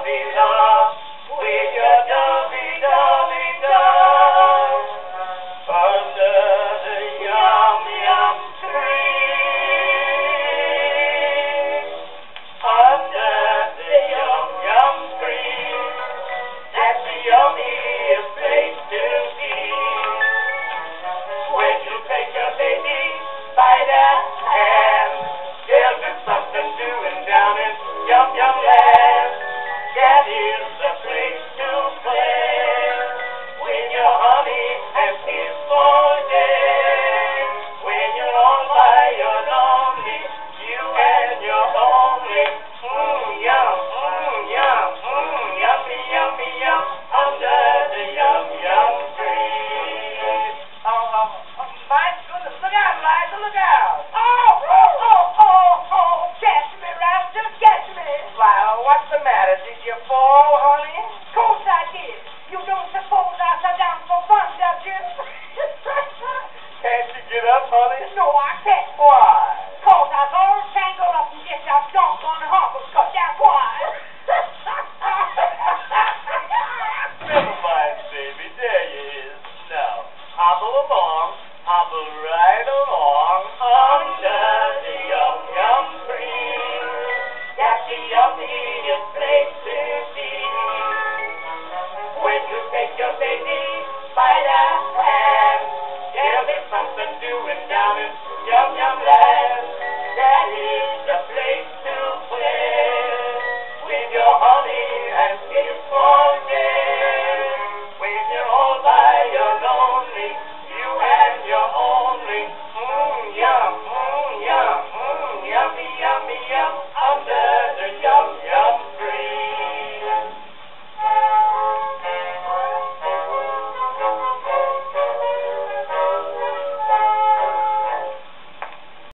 lovey-dovey-dove with your dovey-dovey-dove under the yum-yum tree. Under the yum-yum tree. That's the yummiest place to be. When you take your baby by the hand, there'll be something doing down in Yum-Yum Land. That is the place to play when your honey has peaceful day. When you're all by your lonely, you and your only. Yum, yum, yummy, yummy, yum, under the yum-yum tree. My goodness, look out, Liza, look out. Catch me, Raptor, catch me. Why, what's the matter? Did you fall, honey? Of course I did. You don't suppose I sat down for fun, does you? Can't you get up, honey? No, I can't. Why? Cause I was all tangled up and get that doggone harbor cut. That's why. Never mind, baby. There you is. Now, hobble along. Hobble right along. Under the yum-yum tree. That's the yummiest place to be. When you take your baby by the hand, there'll be something doing down in Yum-Yum Land. That is